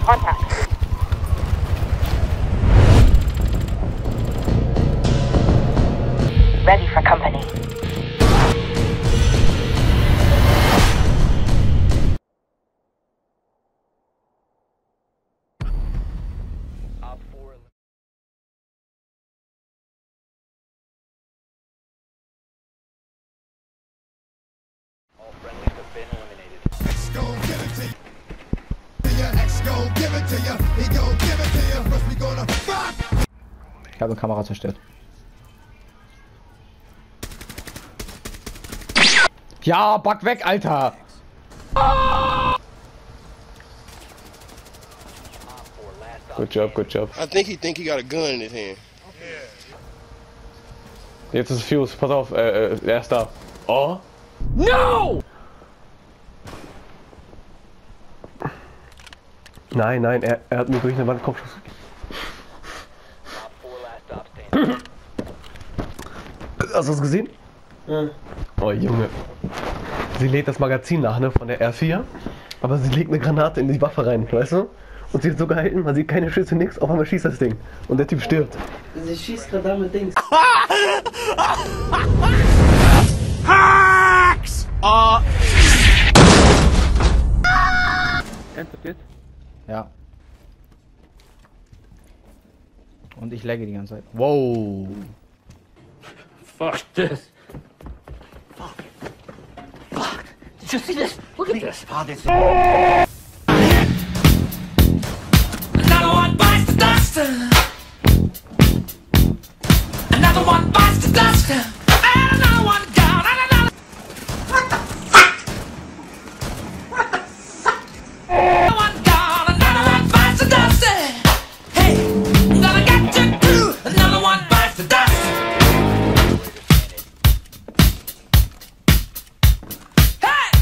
Contact. Ready for company. All friendlies have been eliminated. X gon' give it to you. X gon' give it to you. He gon' give it to you. First we gonna rock. Ich habe eine Kamera zerstört. Ja, back weg, Alter! Good job, good job. I think he got a gun in his hand. Jetzt ist Fuse, pass auf, er ist da. Oh! No! Nein, nein, er hat mir durch eine Wand Kopfschuss gegeben. Hast du das gesehen? Ja. Oh Junge. Sie lädt das Magazin nach, ne, von der R4. Aber sie legt eine Granate in die Waffe rein, weißt du? Und sie hat so gehalten, man sieht keine Schüsse, nix, auf einmal schießt das Ding. Und der Typ stirbt. Sie schießt gerade damit Dings. Hacks! Endet? Ja. Und ich lagge die ganze Zeit. Wow. Fuck this. Fuck. Did you see this? Look at this. Another one bites the dust. Another one bites the dust. And another one down. And another. What the fuck? What the fuck? Another one down. Another one bites the dust. Hey, I'm gonna get you too. Another one bites the dust. Hey!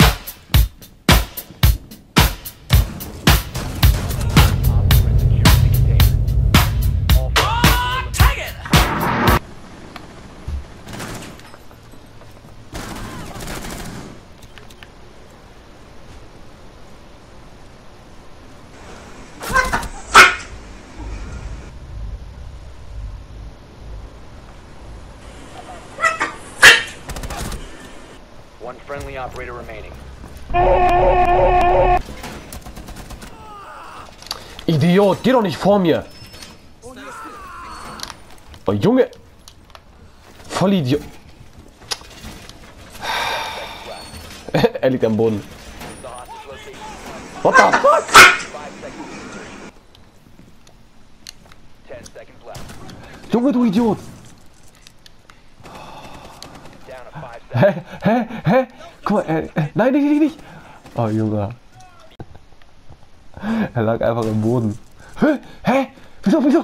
Oh, take it! One friendly operator remaining. Idiot, geh doch nicht vor mir! Oh Junge! Voll Idiot! Er liegt am Boden. What the fuck? 5 seconds. 10 seconds left. Junge, du Idiot! Down to 5 seconds. Hä? Guck mal, nein, nicht! Oh Junge. Er lag einfach im Boden. Hä? Wieso?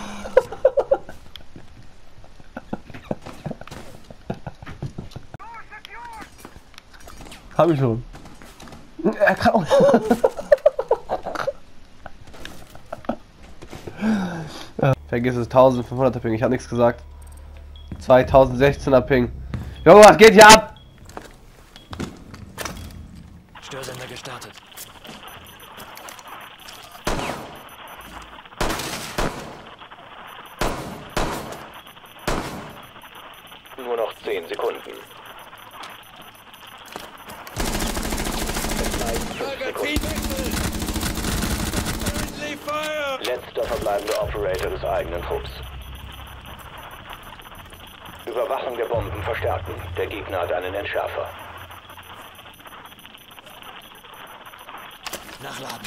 Hab ich schon. Er kann auch. Vergiss es, 1500er Ping, ich hab nichts gesagt. 2016er Ping. Junge, was geht hier ab? Störsender gestartet. Nur noch 10 Sekunden. Es bleiben 5 Sekunden. Letzter verbleibender Operator des eigenen Trupps. Überwachung der Bomben verstärken. Der Gegner hat einen Entschärfer. Nachladen.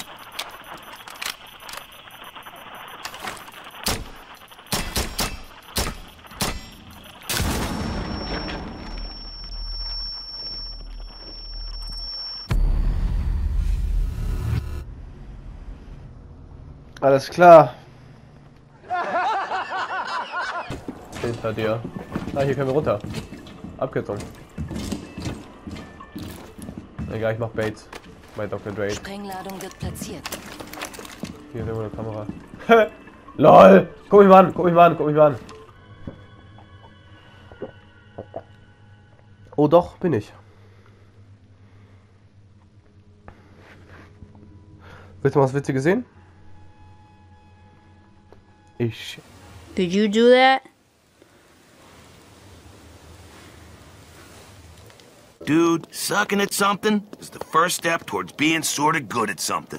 Alles klar. Hinter dir. Ah, hier können wir runter. Abkürzung. Egal, ich mach Baits. Bei Dr. Dre. Sprengladung wird platziert. Hier ist irgendwo eine Kamera. LOL! Guck mich mal an. Oh doch, bin ich. Willst du mal was Witziges sehen? Did you do that? Dude, sucking at something is the first step towards being sorta good at something.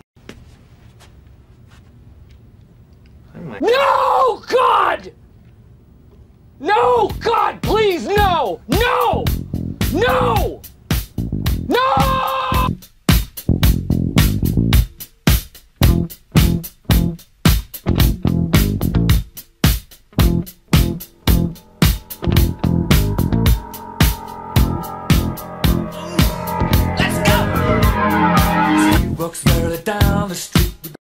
No, God! No, God, please, no! No! No!